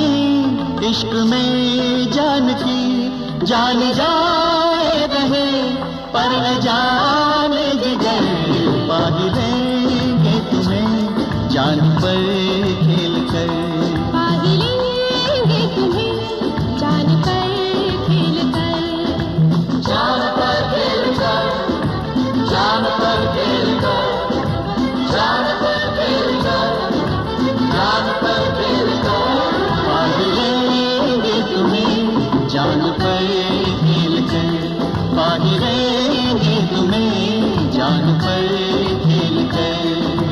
इश्क में जान की जान जाए रहे पर जाने जिगर पा ही लेंगे तुम्हें जान पर खेल कर पा ही लेंगे तुम्हें जान पर खेल कर जान पर खेल कर जान पर खेल कर जान पर खेल कर जान पर खेल कर पा ही लेंगे तुम्हें जान पर खेल कर पा ही लेंगे तुम्हें जान पर खेल कर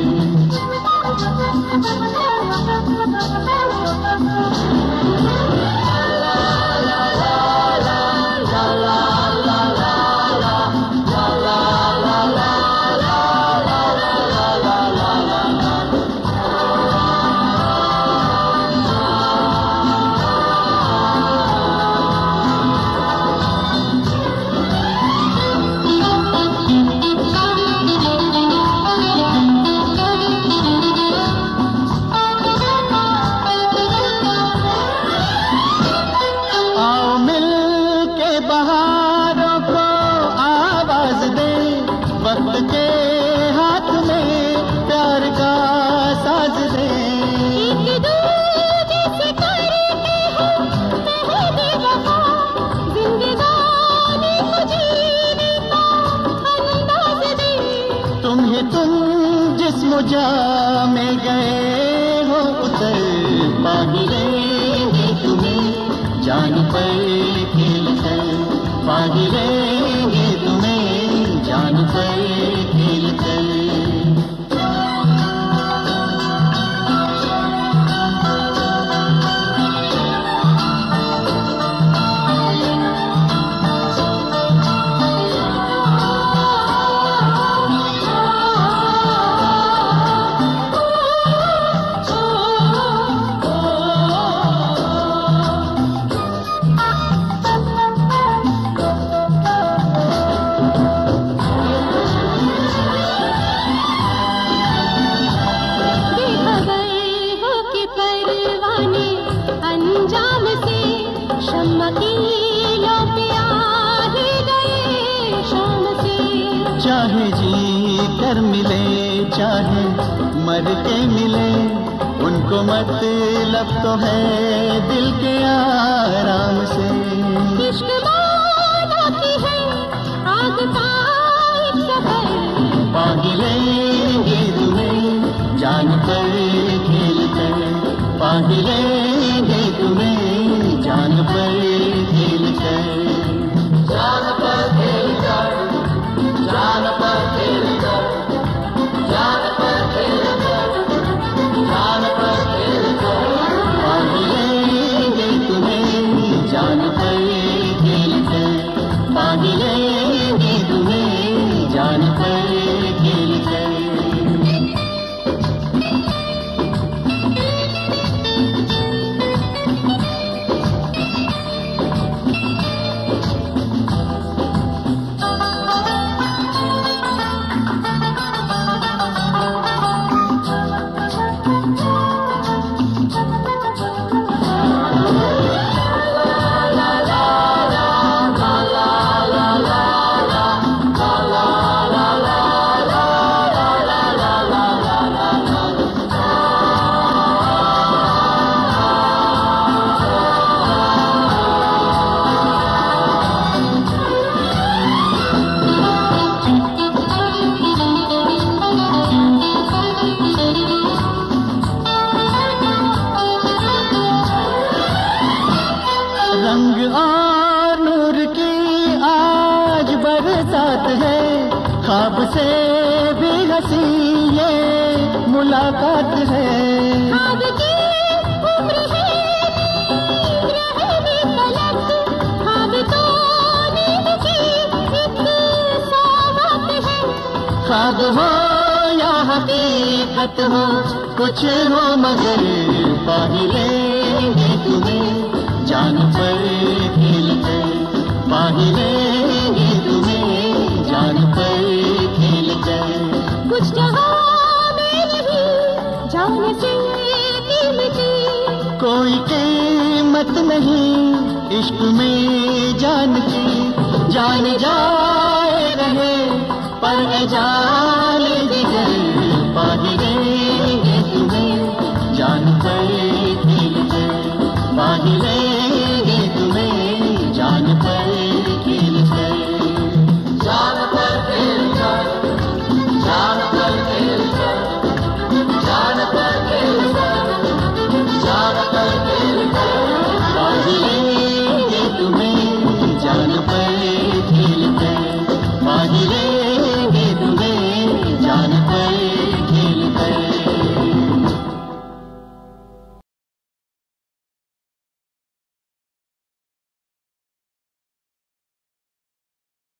जा में गए हो उतर पा ही लेंगे तुम्हें जान पर खेल कर पा ही लेंगे तुम्हें जान पर खेल कर चाहे जी कर मिले चाहे मर के मिले उनको मतलब तो है दिल के आराम से इश्क मौला की है आग का एक सफर पा ही लेंगे तुम्हें जान पर खेल कर पा ही लेंगे तुम्हें जान पर खेल कर जान पर खेल कर जान पर खेल कर जान पर खेल कर जान पर खेल कर पा ही लेंगे तुम्हें जान पर खेल कर पा ही लेंगे तुम्हें जान पर खेल कर रंग और नूर की आज बरसात है ख्वाब से भी हंसी ये मुलाकात है ख्वाब की उम्र है रहने पलक ख्वाब तो नींद की एक सौगात है ख्वाब हो या हकीकत हो कुछ हो मगर पा ही लेंगे तुम्हें जान पर खेल कर पा ही लेंगे तुम्हें जान पर खेल कर कुछ जहाँ में नहीं जान से कीमती कोई के कीमत नहीं इश्क में जान की, जान जाए रहे पर अजान जिगर, पाहिलेंगे तुम्हें जान पर खेल कर, पाहिलेंगे